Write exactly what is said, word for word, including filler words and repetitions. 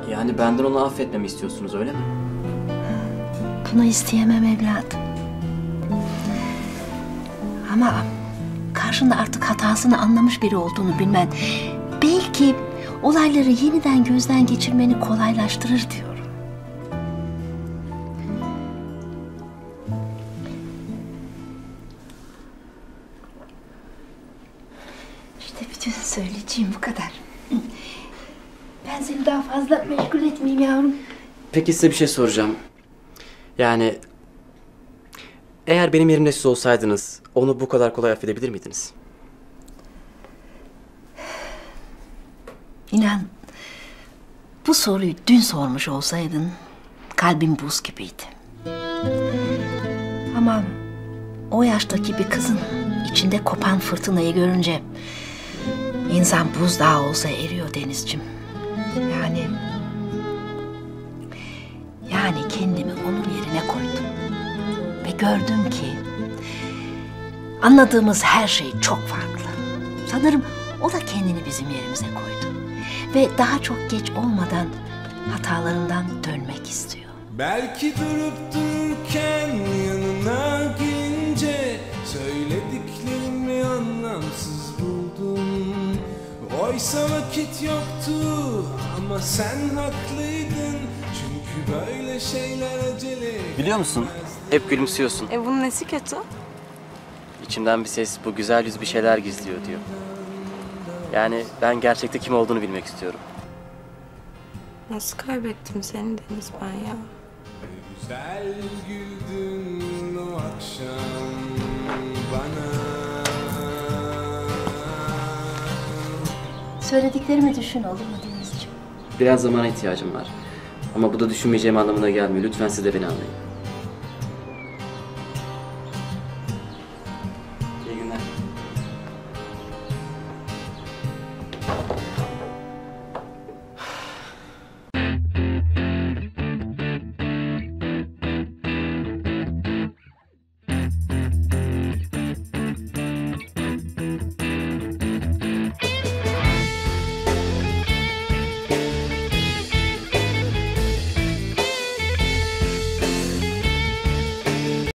Yani benden onu affetmemi istiyorsunuz, öyle mi? Bunu isteyemem evladım. Ama karşında artık hatasını anlamış biri olduğunu bilmen belki olayları yeniden gözden geçirmeni kolaylaştırır diyorum. İşte bütün söyleyeceğim bu kadar. Ben seni daha fazla meşgul etmeyeyim yavrum. Peki size bir şey soracağım. Yani eğer benim yerimde siz olsaydınız onu bu kadar kolay affedebilir miydiniz? İnan, bu soruyu dün sormuş olsaydın kalbim buz gibiydi. Ama o yaştaki bir kızın içinde kopan fırtınayı görünce insan buzdağı olsa eriyor Denizciğim. Yani yani kendimi onun yerine koydum ve gördüm ki anladığımız her şey çok farklı. Sanırım o da kendini bizim yerimize koydu ve daha çok geç olmadan hatalarından dönmek istiyor. Belki durup dururken yanına gelince söylediklerimi anlamsız buldum. Oysa vakit yoktu ama sen haklıydın. Çünkü böyle şeyler acele. Biliyor musun? Hep gülümsüyorsun. E bunun nesi kötü? İçimden bir ses bu güzel yüz bir şeyler gizliyor diyor. Yani ben gerçekte kim olduğunu bilmek istiyorum. Nasıl kaybettim seni Deniz ben ya? Güzel güldün o akşam bana. Söylediklerimi düşün olur mu Denizciğim? Biraz zamana ihtiyacım var. Ama bu da düşünmeyeceğim anlamına gelmiyor. Lütfen siz de beni anlayın.